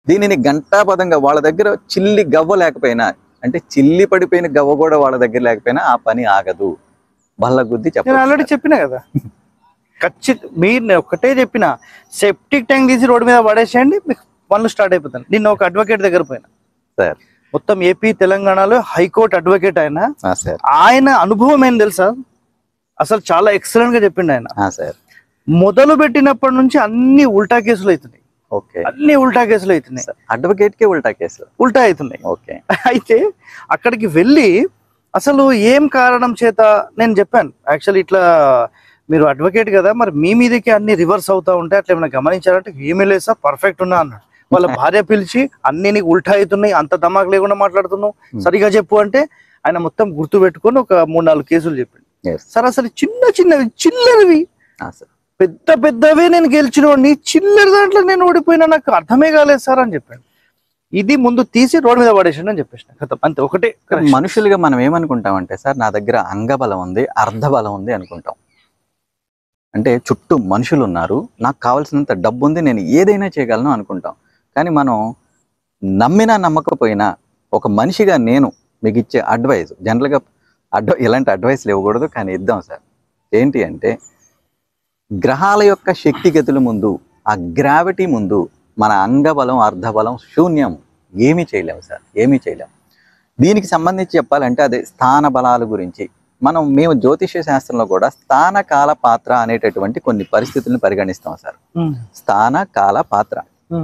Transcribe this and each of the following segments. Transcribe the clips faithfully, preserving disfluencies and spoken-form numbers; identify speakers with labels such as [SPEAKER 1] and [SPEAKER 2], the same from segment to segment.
[SPEAKER 1] దీనిని గంటాపదంగా వాళ్ళ దగ్గర చిల్లి గవ్వ లేకపోయినా, అంటే చిల్లి పడిపోయిన గవ్వ కూడా వాళ్ళ దగ్గర లేకపోయినా ఆ పని ఆగదు. బల్ల గుద్ది చెప్పాను.
[SPEAKER 2] ఆల్రెడీ చెప్పినా కదా, ఖచ్చితంగా మీరు ఒకటే చెప్పిన, సెప్టిక్ ట్యాంక్ తీసి రోడ్డు మీద పడేసేయండి, మీకు పనులు స్టార్ట్ అయిపోతాయి. నిన్న ఒక అడ్వకేట్ దగ్గర పోయినా
[SPEAKER 1] సార్,
[SPEAKER 2] మొత్తం ఏపీ తెలంగాణలో హైకోర్టు అడ్వకేట్ ఆయన.
[SPEAKER 1] సార్
[SPEAKER 2] ఆయన అనుభవం ఏం తెలుసా, అసలు చాలా ఎక్సలెంట్ గా చెప్పిండు ఆయన.
[SPEAKER 1] సార్
[SPEAKER 2] మొదలు పెట్టినప్పటి నుంచి అన్ని ఉల్టా కేసులు అవుతున్నాయి.
[SPEAKER 1] ఓకే,
[SPEAKER 2] అన్ని ఉల్టా కేసులు అవుతున్నాయి.
[SPEAKER 1] అడ్వకేట్ కే ఉల్టా కేసులు
[SPEAKER 2] ఉల్టా అవుతున్నాయి.
[SPEAKER 1] ఓకే,
[SPEAKER 2] అయితే అక్కడికి వెళ్ళి అసలు ఏం కారణం చేత నేను చెప్పాను, యాక్చువల్లీ ఇట్లా మీరు అడ్వకేట్ కదా, మరి మీ మీదకి అన్ని రివర్స్ అవుతా ఉంటాయి, అట్లా ఏమైనా గమనించారంటే ఏమీ లేదు సార్, పర్ఫెక్ట్ ఉన్నా అన్నాడు. వాళ్ళ భార్య పిలిచి అన్ని నీకు ఉల్టా అవుతున్నాయి, అంత దమాక్ లేకుండా మాట్లాడుతున్నావు, సరిగా చెప్పు అంటే ఆయన మొత్తం గుర్తు పెట్టుకొని ఒక మూడు నాలుగు కేసులు చెప్పిండు. సార్ అసలు చిన్న చిన్నవి చిల్లరవి, పెద్ద పెద్దవే నేను గెలిచినోడిని, చిల్లర దాంట్లో నేను ఓడిపోయినా, నాకు అర్థమే కాలేదు సార్ అని చెప్పాను. ఇది ముందు తీసి రోడ్డు మీద పడేసాడు అని చెప్పేసిన కథ, అంతే. ఒకటే
[SPEAKER 1] మనుషులుగా మనం ఏమనుకుంటామంటే సార్, నా దగ్గర అంగబలం ఉంది, అర్ధబలం ఉంది అనుకుంటాం. అంటే చుట్టూ మనుషులు ఉన్నారు, నాకు కావాల్సినంత డబ్బు ఉంది, నేను ఏదైనా చేయగలను అనుకుంటాం. కానీ మనం నమ్మినా నమ్మకపోయినా ఒక మనిషిగా నేను మీకు ఇచ్చే అడ్వైజ్, జనరల్గా అడ్వ ఇలాంటి అడ్వైస్లు ఇవ్వకూడదు కానీ ఇద్దాం సార్. ఏంటి అంటే, గ్రహాల యొక్క శక్తిగతుల ముందు, ఆ గ్రావిటీ ముందు మన అంగబలం అర్ధబలం శూన్యం, ఏమీ చేయలేము సార్, ఏమీ చేయలేము. దీనికి సంబంధించి చెప్పాలంటే అదే స్థాన బలాల గురించి మనం మేము జ్యోతిష్య శాస్త్రంలో కూడా స్థాన కాల పాత్ర అనేటటువంటి కొన్ని పరిస్థితులను పరిగణిస్తాం సార్. స్థాన కాల పాత్ర,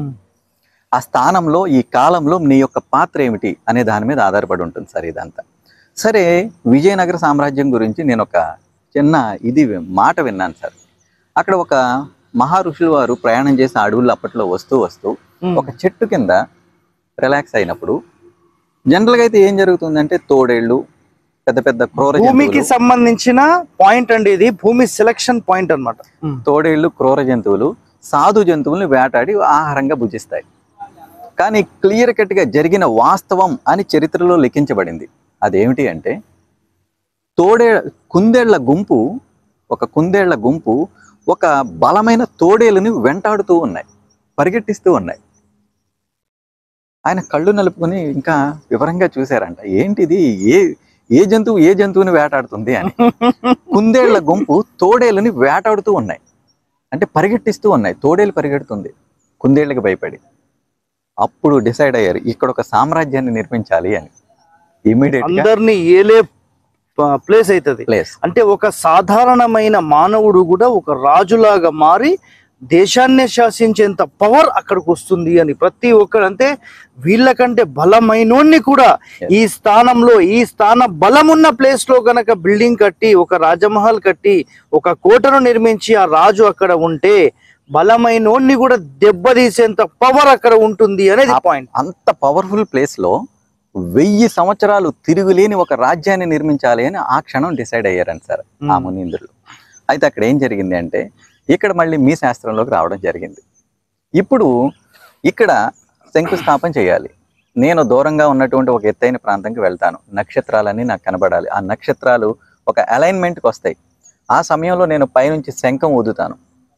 [SPEAKER 1] ఆ స్థానంలో ఈ కాలంలో నీ యొక్క పాత్ర ఏమిటి అనే దాని మీద ఆధారపడి ఉంటుంది సార్ ఇదంతా. సరే, విజయనగర సామ్రాజ్యం గురించి నేను ఒక చిన్న ఇది మాట విన్నాను సార్. అక్కడ ఒక మహా ఋషులు వారు ప్రయాణం చేసి అడవుల్లో అప్పట్లో వస్తూ వస్తూ ఒక చెట్టు కింద రిలాక్స్ అయినప్పుడు జనరల్గా అయితే ఏం జరుగుతుందంటే, తోడేళ్ళు, పెద్ద పెద్ద క్రూర
[SPEAKER 2] భూమికి సంబంధించిన పాయింట్ అండి ఇది, భూమి సెలక్షన్ పాయింట్ అన్నమాట.
[SPEAKER 1] తోడేళ్ళు క్రూర జంతువులు సాధు జంతువుల్ని వేటాడి ఆహారంగా భుజిస్తాయి. కానీ క్లియర్ కట్గా జరిగిన వాస్తవం అని చరిత్రలో లిఖించబడింది. అదేమిటి అంటే, తోడే కుందేళ్ల గుంపు ఒక కుందేళ్ల గుంపు ఒక బలమైన తోడేలుని వెంటాడుతూ ఉన్నాయి, పరిగెట్టిస్తూ ఉన్నాయి. ఆయన కళ్ళు నలుపుకొని ఇంకా వివరంగా చూశారంట, ఏంటిది, ఏ ఏ జంతువు ఏ జంతువుని వేటాడుతుంది అని. కుందేళ్ల గుంపు తోడేలుని వేటాడుతూ ఉన్నాయి, అంటే పరిగెట్టిస్తూ ఉన్నాయి. తోడేలు పరిగెడుతుంది కుందేళ్ళకి భయపడి. అప్పుడు డిసైడ్ అయ్యారు, ఇక్కడ ఒక సామ్రాజ్యాన్ని నిర్మించాలి అని. ఇమీడియట్
[SPEAKER 2] అందరినీ ఏలే ప్లేస్ అవుతుంది
[SPEAKER 1] ప్లేస్.
[SPEAKER 2] అంటే ఒక సాధారణమైన మానవుడు కూడా ఒక రాజులాగా మారి దేశాన్నే శాసించేంత పవర్ అక్కడికి వస్తుంది అని ప్రతి ఒక్కరు, అంటే వీళ్ళకంటే బలమైనోన్ని కూడా ఈ స్థానంలో, ఈ స్థాన బలం ఉన్న ప్లేస్ లో గనక బిల్డింగ్ కట్టి, ఒక రాజమహల్ కట్టి, ఒక కోటను నిర్మించి ఆ రాజు అక్కడ ఉంటే బలమైనోన్ని కూడా దెబ్బతీసేంత పవర్ అక్కడ ఉంటుంది అనేది పాయింట్.
[SPEAKER 1] అంత పవర్ఫుల్ ప్లేస్ లో వెయ్యి సంవత్సరాలు తిరుగులేని ఒక రాజ్యాన్ని నిర్మించాలి అని ఆ క్షణం డిసైడ్ అయ్యారని సార్ ఆ మునీంద్రులు. అయితే అక్కడ ఏం జరిగింది అంటే, ఇక్కడ మళ్ళీ మీ శాస్త్రంలోకి రావడం జరిగింది. ఇప్పుడు ఇక్కడ శంకుస్థాపన చేయాలి. నేను దూరంగా ఉన్నటువంటి ఒక ఎత్తైన ప్రాంతంకి వెళ్తాను, నక్షత్రాలన్నీ నాకు కనబడాలి. ఆ నక్షత్రాలు ఒక అలైన్మెంట్కి వస్తాయి. ఆ సమయంలో నేను పైనుంచి శంఖం ఊదుతాను.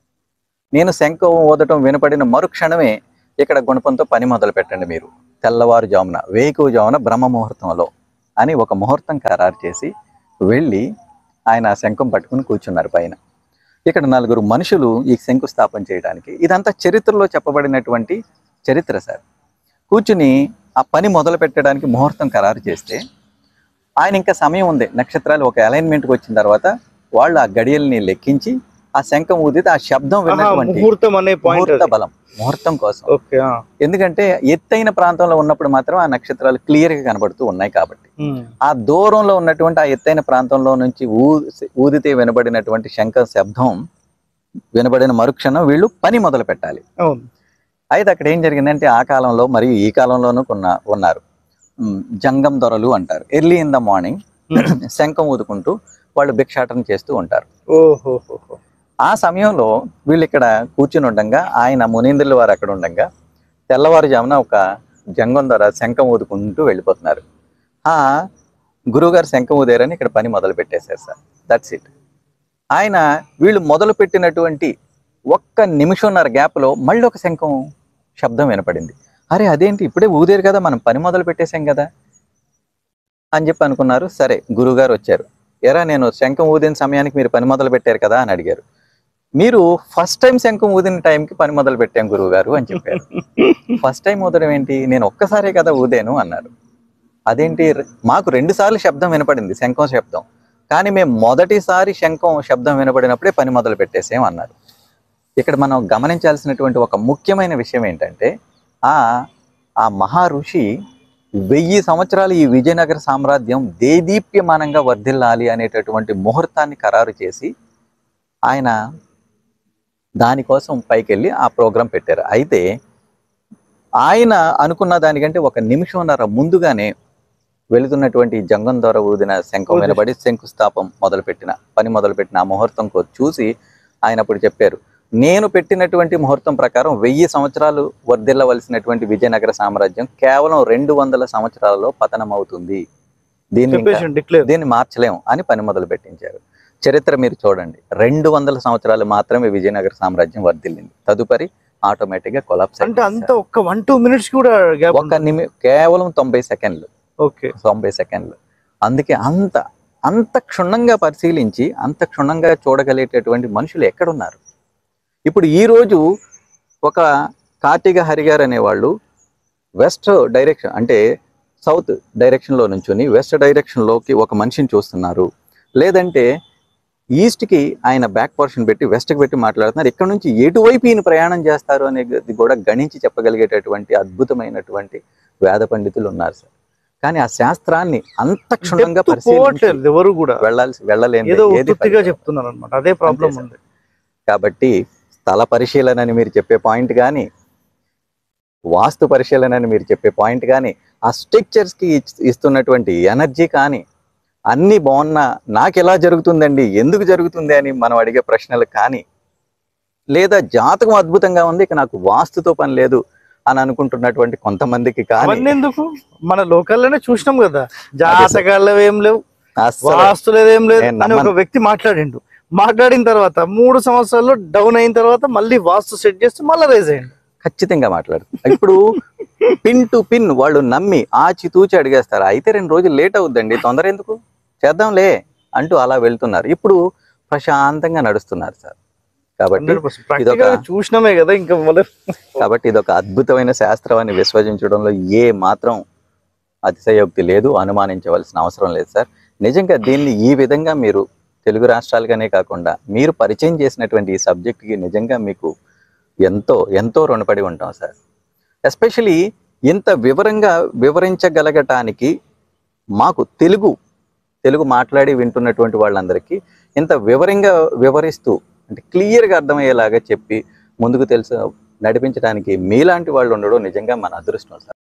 [SPEAKER 1] నేను శంఖం ఊదటం వినపడిన మరుక్షణమే ఇక్కడ గుణపంతో పని మొదలు పెట్టండి మీరు, తెల్లవారుజామున వేకువజామున బ్రహ్మ ముహూర్తంలో అని ఒక ముహూర్తం ఖరారు చేసి వెళ్ళి ఆయన శంఖం పట్టుకుని కూర్చున్నారు పైన. ఇక్కడ నలుగురు మనుషులు ఈ శంకుస్థాపన చేయడానికి, ఇదంతా చరిత్రలో చెప్పబడినటువంటి చరిత్ర సార్. కూర్చుని ఆ పని మొదలు పెట్టడానికి ముహూర్తం ఖరారు చేస్తే ఆయన ఇంకా సమయం ఉంది, నక్షత్రాలు ఒక అలైన్మెంట్కి వచ్చిన తర్వాత వాళ్ళు ఆ గడియల్ని లెక్కించి ఆ శంఖం ఊదితే ఆ శబ్దం విన్నటువంటి
[SPEAKER 2] ముహూర్తం అనే
[SPEAKER 1] ముహూర్త బలం, ముహూర్తం కోసం. ఎందుకంటే ఎత్తైన ప్రాంతంలో ఉన్నప్పుడు మాత్రం ఆ నక్షత్రాలు క్లియర్ గా కనబడుతూ ఉన్నాయి కాబట్టి, ఆ దూరంలో ఉన్నటువంటి ఆ ఎత్తైన ప్రాంతంలో నుంచి ఊ ఊదితే వినబడినటువంటి శంఖ శబ్దం వినబడిన మరుక్షణం వీళ్ళు పని మొదలు పెట్టాలి. అయితే అక్కడ ఏం జరిగిందంటే, ఆ కాలంలో మరియు ఈ కాలంలోనూ కొన్న ఉన్నారు జంగం దొరలు అంటారు. ఎర్లీ ఇన్ ద మార్నింగ్ శంఖం ఊదుకుంటూ వాళ్ళు భిక్షాటన చేస్తూ ఉంటారు.
[SPEAKER 2] ఓహో.
[SPEAKER 1] ఆ సమయంలో వీళ్ళు ఇక్కడ కూర్చుని ఉండగా, ఆయన మునీంద్రుల వారు అక్కడ ఉండగా, తెల్లవారుజామున ఒక జంగం ద్వారా శంఖం ఊదుకుంటూ వెళ్ళిపోతున్నారు. ఆ గురువుగారు శంఖం ఊదారని ఇక్కడ పని మొదలు పెట్టేశారు సార్. That's it. ఆయన వీళ్ళు మొదలు పెట్టినటువంటి ఒక్క నిమిషంన్నర గ్యాప్లో మళ్ళీ ఒక శంఖం శబ్దం వినపడింది. అరే అదేంటి ఇప్పుడే ఊదేరు కదా, మనం పని మొదలు పెట్టేశాం కదా అని చెప్పి అనుకున్నారు. సరే గురువుగారు వచ్చారు. ఎరా నేను శంఖం ఊదిన సమయానికి మీరు పని మొదలు పెట్టారు కదా అని అడిగారు. మీరు ఫస్ట్ టైం శంఖం ఊదిన టైంకి పని మొదలు పెట్టాం గురువు గారు అని చెప్పారు. ఫస్ట్ టైం ఊదడం ఏంటి, నేను ఒక్కసారే కదా ఊదాను అన్నారు. అదేంటి, మాకు రెండు సార్లు శబ్దం వినపడింది, శంఖం శబ్దం, కానీ మేము మొదటిసారి శంఖం శబ్దం వినపడినప్పుడే పని మొదలు పెట్టేసాం అన్నారు. ఇక్కడ మనం గమనించాల్సినటువంటి ఒక ముఖ్యమైన విషయం ఏంటంటే ఆ ఆ మహా ఋషి వెయ్యి సంవత్సరాలు ఈ విజయనగర సామ్రాజ్యం దేదీప్యమానంగా వర్ధిల్లాలి అనేటటువంటి ముహూర్తాన్ని ఖరారు చేసి ఆయన దానికోసం పైకెళ్ళి ఆ ప్రోగ్రాం పెట్టారు. అయితే ఆయన అనుకున్న దానికంటే ఒక నిమిషంన్నర ముందుగానే వెళుతున్నటువంటి జంగం ద్వారా ఊదిన శంఖం వినబడి శంకుస్థాపం మొదలుపెట్టిన పని మొదలుపెట్టిన ఆ ముహూర్తం చూసి ఆయన అప్పుడు చెప్పారు, నేను పెట్టినటువంటి ముహూర్తం ప్రకారం వెయ్యి సంవత్సరాలు వర్ధిల్లవలసినటువంటి విజయనగర సామ్రాజ్యం కేవలం రెండు వందల సంవత్సరాలలో పతనం అవుతుంది, దీన్ని దీన్ని మార్చలేము అని పని మొదలు పెట్టించారు. చరిత్ర మీరు చూడండి, రెండు వందల సంవత్సరాలు మాత్రమే విజయనగర సామ్రాజ్యం వర్ధిల్లింది. తదుపరి ఆటోమేటిక్ గా కొలాప్స్.
[SPEAKER 2] అంటే అంత ఒక్క వన్ టూ మినిట్స్ కూడా
[SPEAKER 1] ఒక నిమి కేవలం తొంభై సెకండ్లు
[SPEAKER 2] ఓకే
[SPEAKER 1] తొంభై సెకండ్లు అందుకే అంత అంత క్షుణ్ణంగా పరిశీలించి అంత క్షుణ్ణంగా చూడగలిగేటటువంటి మనుషులు ఎక్కడున్నారు? ఇప్పుడు ఈ రోజు ఒక కార్తీక హరి గారు అనేవాళ్ళు వెస్ట్ డైరెక్షన్ అంటే సౌత్ డైరెక్షన్లో నుంచుని వెస్ట్ డైరెక్షన్లోకి ఒక మనిషిని చూస్తున్నారు, లేదంటే ఈస్ట్కి ఆయన బ్యాక్ పోర్షన్ పెట్టి వెస్ట్కి పెట్టి మాట్లాడుతున్నారు. ఇక్కడ నుంచి ఎటువైపు ఈయన ప్రయాణం చేస్తారు అనేది కూడా గణించి చెప్పగలిగేటటువంటి అద్భుతమైనటువంటి వేద పండితులు ఉన్నారు సార్. కానీ ఆ శాస్త్రాన్ని అంత క్షుణ్ణంగా పరిశీలించి
[SPEAKER 2] ఎవరు కూడా
[SPEAKER 1] వెళ్ళాల్సి వెళ్ళలేని
[SPEAKER 2] చెప్తున్నారు అన్నమాట. అదే ప్రాబ్లం ఉంది.
[SPEAKER 1] కాబట్టి స్థల పరిశీలన అని మీరు చెప్పే పాయింట్ కానీ, వాస్తు పరిశీలన అని మీరు చెప్పే పాయింట్ కానీ, ఆ స్ట్రక్చర్స్కి ఇస్తున్నటువంటి ఎనర్జీ కానీ అన్నీ బాగున్నా నాకు ఎలా జరుగుతుందండి, ఎందుకు జరుగుతుంది అని మనం అడిగే ప్రశ్నలు కానీ, లేదా జాతకం అద్భుతంగా ఉంది ఇక నాకు వాస్తుతో పని లేదు అని అనుకుంటున్నటువంటి కొంతమందికి కానీ,
[SPEAKER 2] ఎందుకు మన లోకల్లోనే చూసినాం కదా, జాతకాలు ఏం లేవు, వాస్తు లేదు, ఏం లేదు అని ఒక వ్యక్తి మాట్లాడిండు. మాట్లాడిన తర్వాత మూడు సంవత్సరాల్లో డౌన్ అయిన తర్వాత మళ్ళీ వాస్తు సెట్ చేస్తే మళ్ళీ రైజ్ అయ్యండి.
[SPEAKER 1] ఖచ్చితంగా మాట్లాడు. ఇప్పుడు పిన్ టు పిన్ వాళ్ళు నమ్మి ఆచి తూచి అడిగేస్తారు. అయితే రెండు రోజులు లేట్ అవుద్దండి, తొందర ఎందుకు, చేద్దాంలే అంటూ అలా వెళ్తున్నారు. ఇప్పుడు ప్రశాంతంగా నడుస్తున్నారు సార్. కాబట్టి ఇదొక
[SPEAKER 2] చూసినామే కదా ఇంకా
[SPEAKER 1] కాబట్టి ఇదొక అద్భుతమైన శాస్త్రం అని విశ్వసించడంలో ఏ మాత్రం అతిశయోక్తి లేదు, అనుమానించవలసిన అవసరం లేదు సార్. నిజంగా దీన్ని ఈ విధంగా మీరు తెలుగు రాష్ట్రాలుగానే కాకుండా మీరు పరిచయం చేసినటువంటి ఈ సబ్జెక్ట్కి నిజంగా మీకు ఎంతో ఎంతో రుణపడి ఉంటాం సార్. ఎస్పెషలీ ఇంత వివరంగా వివరించగలగటానికి మాకు తెలుగు తెలుగు మాట్లాడి వింటున్నటువంటి వాళ్ళందరికీ ఇంత వివరంగా వివరిస్తూ అంటే క్లియర్గా అర్థమయ్యేలాగా చెప్పి ముందుకు తెలుసు నడిపించడానికి మీలాంటి వాళ్ళు ఉండడం నిజంగా మన అదృష్టం సార్.